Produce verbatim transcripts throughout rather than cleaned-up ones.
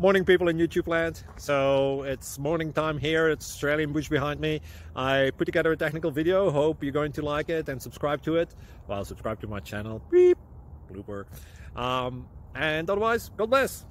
Morning, people in YouTube land. So it's morning time here. It's Australian bush behind me. I put together a technical video. Hope you're going to like it and subscribe to it. Well, subscribe to my channel. Beep. Blooper. Um, and otherwise, God bless.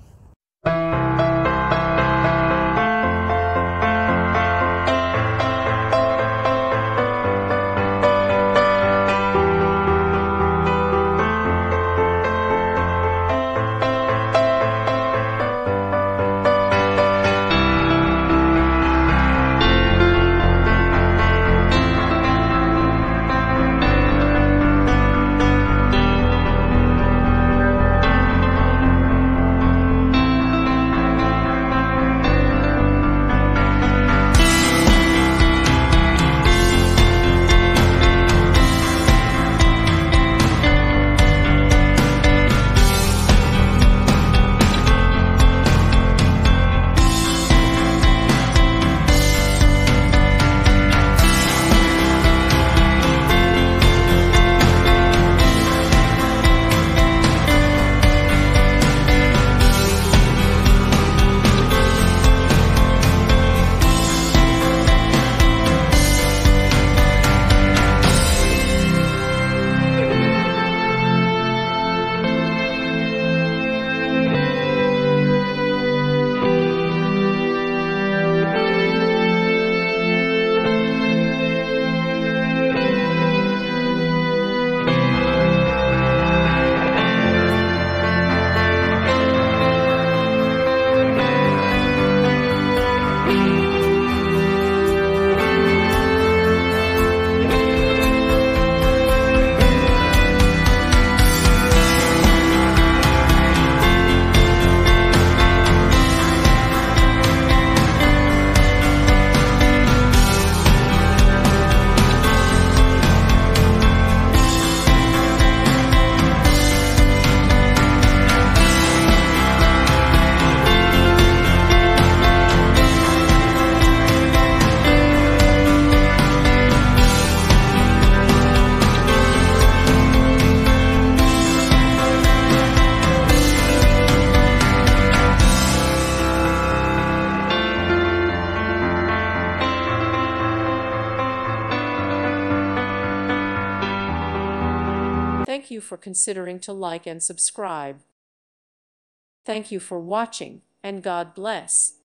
Thank you for considering to like and subscribe. Thank you for watching, and God bless.